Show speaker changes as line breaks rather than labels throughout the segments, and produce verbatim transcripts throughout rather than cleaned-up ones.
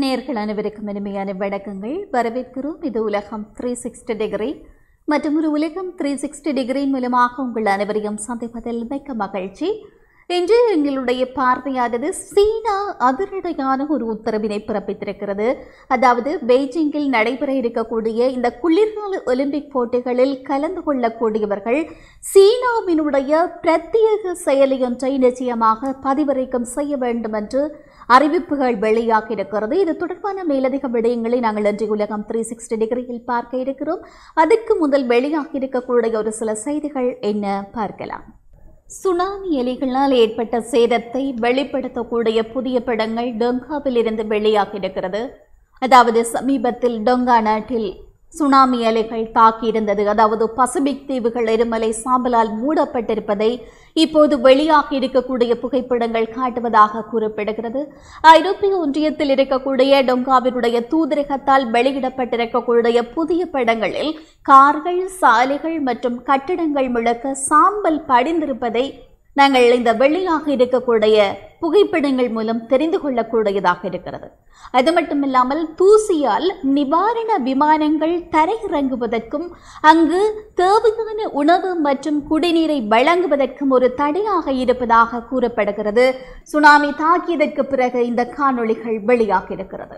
நேர்கள் அனைவருக்கும் இனிமையான வணக்கங்கள். வரவேற்கிறோம். இது உலகம் த்ரீ சிக்ஸ்டி டிகிரி மற்றும் ஒரு உலகம் த்ரீ சிக்ஸ்டி டிகிரி மூலமாக உங்கள் அனைவரையும் சந்திப்பதில் மிக்க மகிழ்ச்சி. இன்று எங்களுடைய பார்வையானது சீனா அதிரடியான ஒரு உத்தரவினை பிறப்பித்திருக்கிறது. அதாவது பெய்ஜிங்கில் நடைபெற இருக்கக்கூடிய இந்த குளிர்கால ஒலிம்பிக் போட்டிகளில் கலந்து கொள்ளக்கூடியவர்கள் சீனாவினுடைய பிரத்யேக செயலியொன்றை நிச்சயமாக பதிவிறக்கம் செய்ய வேண்டும் என்று அறிவிப்புகள் வெளியாக இருக்கிறது. இது தொடர்பான மேலதிக விடயங்களை நாங்கள் இன்று உலகம் த்ரீ சிக்ஸ்டி டிகிரியில் பார்க்க இருக்கிறோம். அதுக்கு முதல் வெளியாக இருக்கக்கூடிய ஒரு சில செய்திகள் என்ன பார்க்கலாம். சுனாமி அலைகளால் ஏற்பட்ட சேதத்தை வெளிப்படுத்தக்கூடிய புதிய படங்கள் டொங்காவில் இருந்து வெளியாக இருக்கிறது. அதாவது சமீபத்தில் டொங்கா நாட்டில் சுனாமி அலைகள் தாக்கியிருந்தது. அதாவது பசிபிக் தீவுகள் எரிமலை சாம்பலால் மூடப்பட்டிருப்பதை இப்போது வெளியாக இருக்கக்கூடிய புகைப்படங்கள் காட்டுவதாக கூறப்படுகிறது. ஐரோப்பிய ஒன்றியத்தில் இருக்கக்கூடிய டொங்காவினுடைய தூதரகத்தால் வெளியிடப்பட்டிருக்கக்கூடிய புதிய படங்களில் கார்கள், சாலைகள் மற்றும் கட்டிடங்கள் முழுக்க சாம்பல் படிந்திருப்பதை நாங்கள் இந்த வெளியாக இருக்கக்கூடிய புகைப்படங்கள் மூலம் தெரிந்து கொள்ளக்கூடியதாக இருக்கிறது. அது மட்டுமில்லாமல் தூசியால் நிவாரண விமானங்கள் தரையிறங்குவதற்கும் அங்கு தேவையான உணவு மற்றும் குடிநீரை வழங்குவதற்கும் ஒரு தடையாக இருப்பதாக கூறப்படுகிறது. சுனாமி தாக்கியதற்கு பிறகு இந்த காணொளிகள் வெளியாக இருக்கிறது.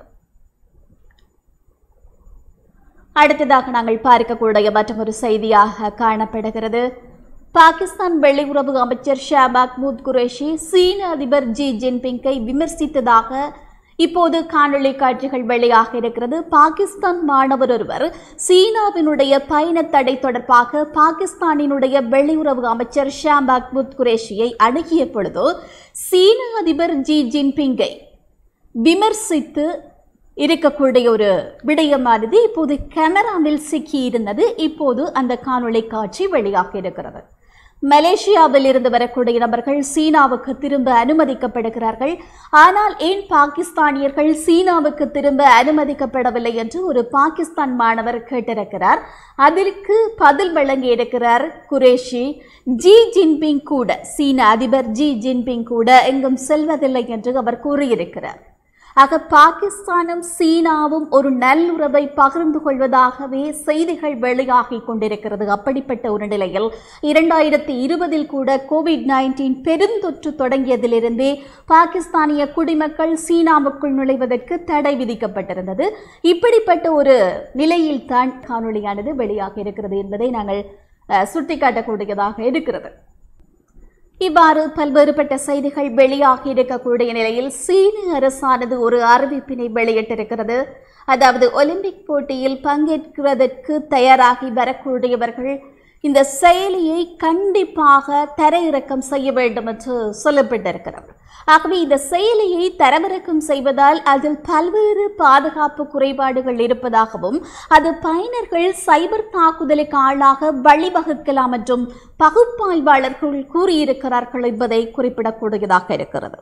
அடுத்ததாக நாங்கள் பார்க்கக்கூடிய மற்றொரு செய்தியாக காணப்படுகிறது. பாகிஸ்தான் வெளியுறவு அமைச்சர் ஷாபாக் முத் குரேஷி சீன அதிபர் ஜி ஜின்பிங்கை விமர்சித்ததாக இப்போது காணொளி காட்சிகள் வெளியாக இருக்கிறது. பாகிஸ்தான் மாணவர் ஒருவர் சீனாவினுடைய பயண தடை தொடர்பாக பாகிஸ்தானினுடைய வெளியுறவு அமைச்சர் ஷாபாக் முத் குரேஷியை அணுகிய பொழுது சீன அதிபர் ஜி ஜின்பிங்கை விமர்சித்து இருக்கக்கூடிய ஒரு விடயமானது இப்போது கேமராவில் சிக்கியிருந்தது. இப்போது அந்த காணொளி காட்சி வெளியாக இருக்கிறது. மலேசியாவில் இருந்து வரக்கூடிய நபர்கள் சீனாவுக்கு திரும்ப அனுமதிக்கப்படுகிறார்கள். ஆனால் ஏன் பாகிஸ்தானியர்கள் சீனாவுக்கு திரும்ப அனுமதிக்கப்படவில்லை என்று ஒரு பாகிஸ்தான் மாணவர் கேட்டிருக்கிறார். அதற்கு பதில் வழங்கியிருக்கிறார் குரேஷி. ஜி ஜின்பிங் கூட, சீன அதிபர் ஜி ஜின்பிங் கூட எங்கும் செல்வதில்லை என்று அவர் கூறியிருக்கிறார். ஆக பாகிஸ்தானும் சீனாவும் ஒரு நல்லுறவை பகிர்ந்து கொள்வதாகவே செய்திகள் வெளியாகி கொண்டிருக்கிறது. அப்படிப்பட்ட ஒரு நிலையில் இரண்டாயிரத்தி இருபதில் கூட கோவிட் நைன்டீன் பெருந்தொற்று தொடங்கியதிலிருந்தே பாகிஸ்தானிய குடிமக்கள் சீனாவுக்குள் நுழைவதற்கு தடை விதிக்கப்பட்டிருந்தது. இப்படிப்பட்ட ஒரு நிலையில் தான் காணொளியானது வெளியாக இருக்கிறது என்பதை நாங்கள் சுட்டிக்காட்டக்கூடியதாக இருக்கிறது. இவ்வாறு பல்வேறுபட்ட செய்திகள் வெளியாகி இருக்கக்கூடிய நிலையில் சீன அரசானது ஒரு அறிவிப்பினை வெளியிட்டிருக்கிறது. அதாவது ஒலிம்பிக் போட்டியில் பங்கேற்கிறதற்கு தயாராகி வரக்கூடியவர்கள் இந்த செயலியை கண்டிப்பாக தரையிறக்கம் செய்ய வேண்டும் என்று சொல்லப்பட்டிருக்கிறது. ஆகவே இந்த செயலியை தரவிறக்கம் செய்வதால் அதில் பல்வேறு பாதுகாப்பு குறைபாடுகள் இருப்பதாகவும் அது பயனர்கள் சைபர் தாக்குதலுக்கு ஆளாக வழிவகுக்கலாம் என்றும் பகுப்பாய்வாளர்கள் கூறியிருக்கிறார்கள் என்பதை குறிப்பிடக்கூடியதாக இருக்கிறது.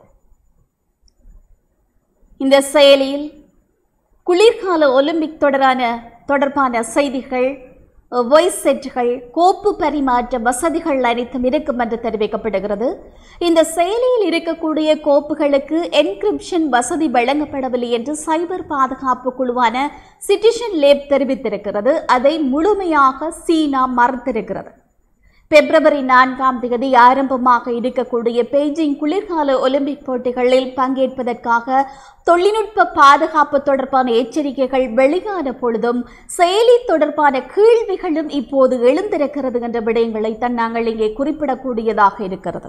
இந்த செயலியில் குளிர்கால ஒலிம்பிக் தொடரான தொடர்பான செய்திகள், வாய்ஸ் செட்டுகள், கோப்பு பரிமாற்ற வசதிகள் அனைத்தும் இருக்கும் என்று தெரிவிக்கப்படுகிறது. இந்த செயலியில் இருக்கக்கூடிய கோப்புகளுக்கு என்கிரிப்ஷன் வசதி வழங்கப்படவில்லை என்று சைபர் பாதுகாப்பு குழுவான சிட்டிசன் லேப் தெரிவித்திருக்கிறது. அதை முழுமையாக சீனா மறுத்திருக்கிறது. பிப்ரவரி நான்காம் தேதி ஆரம்பமாக இருக்கக்கூடிய பெய்ஜிங் குளிர்கால ஒலிம்பிக் போட்டிகளில் பங்கேற்பதற்காக தொழில்நுட்ப பாதுகாப்பு தொடர்பான எச்சரிக்கைகள் வெளியான பொழுதும் செயலி தொடர்பான கேள்விகளும் இப்போது எழுந்திருக்கிறது என்ற விடயங்களை தான் நாங்கள் இங்கே குறிப்பிடக்கூடியதாக இருக்கிறது.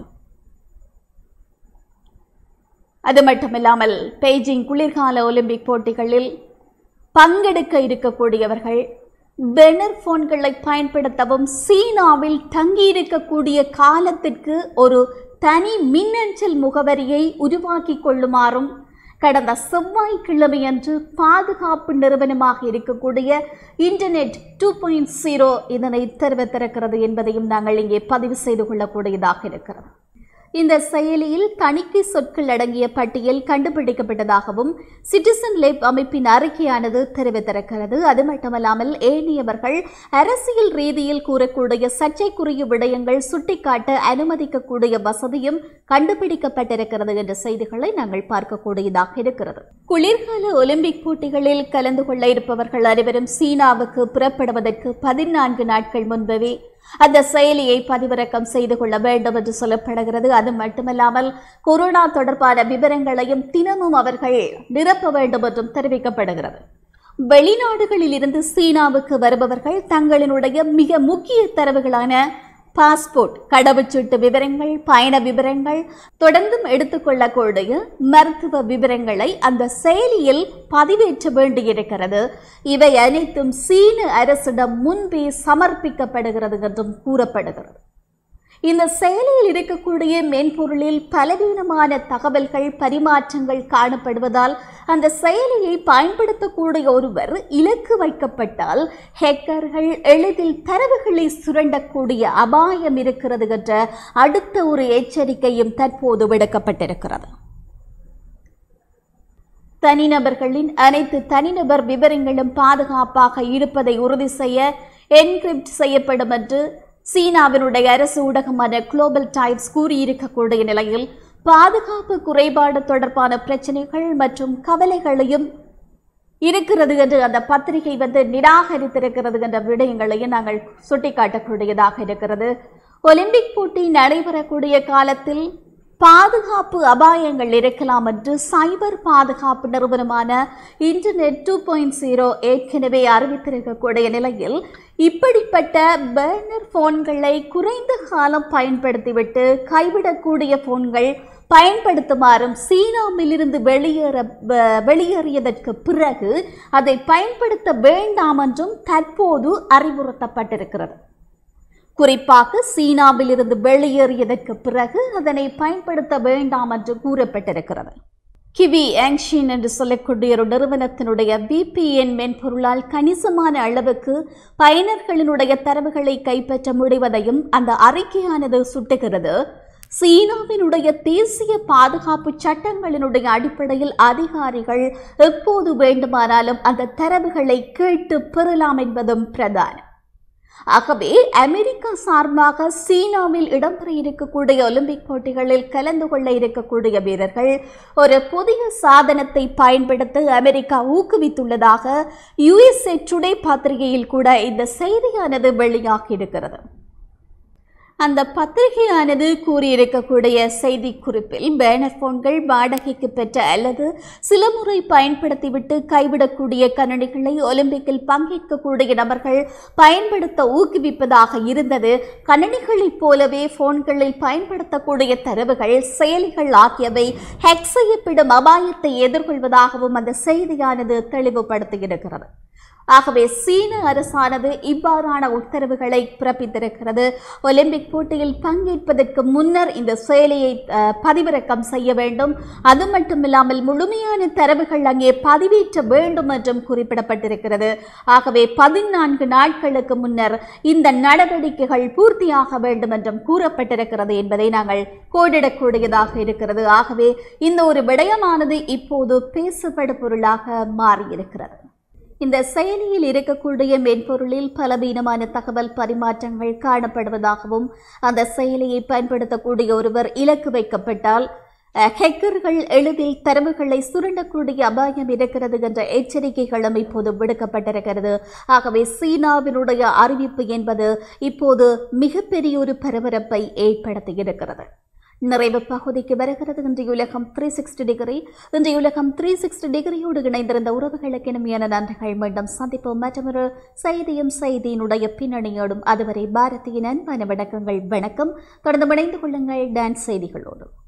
அது மட்டுமில்லாமல் பெய்ஜிங் குளிர்கால ஒலிம்பிக் போட்டிகளில் பங்கெடுக்க இருக்கக்கூடியவர்கள் பெனர் போன்களை பயன்படுத்தவும் சீனாவில் தங்கியிருக்கக்கூடிய காலத்திற்கு ஒரு தனி மின்னஞ்சல் முகவரியை உருவாக்கி கொள்ளுமாறும் கடந்த செவ்வாய்க்கிழமையன்று பாதுகாப்பு நிறுவனமாக இருக்கக்கூடிய இன்டர்நெட் டூ பாயிண்ட் ஜீரோ இதனை தெரிவித்திருக்கிறது என்பதையும் நாங்கள் இங்கே பதிவு செய்து கொள்ளக்கூடியதாக இருக்கிறது. இந்த செயலியில் தணிக்கை சொற்கள் அடங்கிய பட்டியல் கண்டுபிடிக்கப்பட்டதாகவும் சிட்டிசன் லேப் அமைப்பின் அறிக்கையானது தெரிவித்திருக்கிறது. அது மட்டுமல்லாமல் ஏனையவர்கள் அரசியல் ரீதியில் கூறக்கூடிய சர்ச்சைக்குரிய விடயங்கள் சுட்டிக்காட்ட அனுமதிக்கக்கூடிய வசதியும் கண்டுபிடிக்கப்பட்டிருக்கிறது என்ற செய்திகளை நாங்கள் பார்க்கக்கூடியதாக இருக்கிறது. குளிர்கால ஒலிம்பிக் போட்டிகளில் கலந்து கொள்ள இருப்பவர்கள் அனைவரும் சீனாவுக்கு புறப்படுவதற்கு பதினான்கு நாட்கள் முன்பே அந்த செயலியை பதிவிறக்கம் செய்து கொள்ள வேண்டும் என்று சொல்லப்படுகிறது. அது மட்டுமல்லாமல் கொரோனா தொடர்பான விவரங்களையும் தினமும் அவர்கள் நிரப்ப வேண்டும் என்றும் தெரிவிக்கப்படுகிறது. வெளிநாடுகளில் இருந்து சீனாவுக்கு வருபவர்கள் தங்களினுடைய மிக முக்கிய தரவுகளான பாஸ்போர்ட், கடவுச்சீட்டு விவரங்கள், பயண விவரங்கள், தொடர்ந்தும் எடுத்துக்கொள்ளக்கூடிய மருத்துவ விவரங்களை அந்த செயலியில் பதிவேற்ற வேண்டியிருக்கிறது. இவை அனைத்தும் சீன அரசிடம் முன்பே சமர்ப்பிக்கப்படுகிறது என்றும் கூறப்படுகிறது. இந்த செயலியில் இருக்கக்கூடிய மென்பொருளில் பலவீனமான தகவல்கள் பரிமாற்றங்கள் காணப்படுவதால் அந்த செயலியை பயன்படுத்தக்கூடிய ஒருவர் இலக்கு வைக்கப்பட்டால் ஹேக்கர்கள் எளிதில் தரவுகளை சுரண்டக்கூடிய அபாயம் இருக்கிறது என்ற அடுத்த ஒரு எச்சரிக்கையும் தற்போது விடுக்கப்பட்டிருக்கிறது. தனிநபர்களின் அனைத்து தனிநபர் விவரங்களும் பாதுகாப்பாக இருப்பதை உறுதி செய்ய என்கிரிப்ட் செய்யப்படும் என்று சீனாவினுடைய அரசு ஊடகமான குளோபல் டைம்ஸ் கூறியிருக்கக்கூடிய நிலையில் பாதுகாப்பு குறைபாடு தொடர்பான பிரச்சனைகள் மற்றும் கவலைகளையும் இருக்கிறது என்று அந்த பத்திரிகை வந்து நிராகரித்திருக்கிறது என்ற விடயங்களையும் நாங்கள் சுட்டிக்காட்டக்கூடியதாக இருக்கிறது. ஒலிம்பிக் போட்டி நடைபெறக்கூடிய காலத்தில் பாதுகாப்பு அபாயங்கள் இருக்கலாம் என்று சைபர் பாதுகாப்பு நிறுவனமான இன்டர்நெட் டூ பாயிண்ட் ஜீரோ ஏற்கனவே அறிவித்திருக்கக்கூடிய நிலையில் இப்படிப்பட்ட பர்னர் போன்களை குறைந்த காலம் பயன்படுத்திவிட்டு கைவிடக்கூடிய போன்கள் பயன்படுத்துமாறும் சீனாவிலிருந்து வெளியேற வெளியேறியதற்கு பிறகு அதை பயன்படுத்த வேண்டாம் என்றும் தற்போது அறிவுறுத்தப்பட்டிருக்கிறது. குறிப்பாக சீனாவிலிருந்து வெளியேறியதற்கு பிறகு அதனை பயன்படுத்த வேண்டாம் என்று கூறப்பட்டிருக்கிறது. கிவி ஆங்ஷின் என்று சொல்லக்கூடிய ஒரு நிறுவனத்தினுடைய விபிஎன் மென்பொருளால் கணிசமான அளவுக்கு பயனர்களினுடைய தரவுகளை கைப்பற்ற முடிவதையும் அந்த அறிக்கையானது சுட்டுகிறது. சீனாவினுடைய தேசிய பாதுகாப்பு சட்டங்களினுடைய அடிப்படையில் அதிகாரிகள் எப்போது வேண்டுமானாலும் அந்த தரவுகளை கேட்டு பெறலாம் என்பதும் பிரதானம். ஆகவே அமெரிக்கா சார்பாக சீனாவில் இடம்பெற இருக்கக்கூடிய ஒலிம்பிக் போட்டிகளில் கலந்து கொள்ள இருக்கக்கூடிய வீரர்கள் ஒரு புதிய சாதனத்தை பயன்படுத்த அமெரிக்கா ஊக்குவித்துள்ளதாக யுஎஸ்ஏ டுடே பத்திரிகையில் கூட இந்த செய்தியானது வெளியாகி இருக்கிறது. அந்த பத்திரிகையானது கூறியிருக்கக்கூடிய செய்தி குறிப்பில் பேனர் போன்கள் வாடகைக்கு பெற்ற அல்லது சில முறை பயன்படுத்திவிட்டு கைவிடக்கூடிய கணினிகளை ஒலிம்பிக்கில் பங்கேற்கக்கூடிய நபர்கள் பயன்படுத்த ஊக்குவிப்பதாக இருந்தது. கணினிகளைப் போலவே போன்களில் பயன்படுத்தக்கூடிய தரவுகள், செயலிகள் ஆகியவை ஹேக் செய்யப்படும் அபாயத்தை எதிர்கொள்வதாகவும் அந்த செய்தியானது தெளிவுபடுத்தியிருக்கிறது. ஆகவே சீன அரசானது இவ்வாறான உத்தரவுகளை பிறப்பித்திருக்கிறது. ஒலிம்பிக் போட்டியில் பங்கேற்பதற்கு முன்னர் இந்த செயலியை பதிவிறக்கம் செய்ய வேண்டும். அது மட்டுமில்லாமல் முழுமையான தரவுகள் அங்கே பதிவேற்ற வேண்டும் என்றும் குறிப்பிடப்பட்டிருக்கிறது. ஆகவே பதினான்கு நாட்களுக்கு முன்னர் இந்த நடவடிக்கைகள் பூர்த்தியாக வேண்டும் என்றும் கூறப்பட்டிருக்கிறது என்பதை நாங்கள் கோடிடக்கூடியதாக இருக்கிறது. ஆகவே இந்த ஒரு விடயமானது இப்போது பேசப்படும் பொருளாக மாறியிருக்கிறது. இந்த செயலியில் இருக்கக்கூடிய மென்பொருளில் பலவீனமான தகவல் பரிமாற்றங்கள் காணப்படுவதாகவும் அந்த செயலியை பயன்படுத்தக்கூடிய ஒருவர் இலக்கு வைக்கப்பட்டால் ஹேக்கர்கள் எளிதில் தரவுகளை சுரண்டக்கூடிய அபாயம் இருக்கிறது என்ற எச்சரிக்கைகளும் இப்போது விடுக்கப்பட்டிருக்கிறது. ஆகவே சீனாவினுடைய அறிவிப்பு என்பது இப்போது மிகப்பெரிய ஒரு பரபரப்பை ஏற்படுத்தியிருக்கிறது. நிறைவு பகுதிக்கு வருகிறது இன்றைய உலகம் த்ரீ சிக்ஸ்டி டிகிரி. இன்றைய உலகம் த்ரீ சிக்ஸ்டி டிகிரியோடு இணைந்திருந்த உறவுகளுக்கு இனிமையான நன்றிகள். மீண்டும் சந்திப்போம் மற்றொரு செய்தியும் செய்தியினுடைய பின்னணியோடும். அதுவரை பாரதியின் அன்பான வணக்கங்கள். வணக்கம். தொடர்ந்து இணைந்து கொள்ளுங்கள் டான்ஸ் செய்திகளோடு.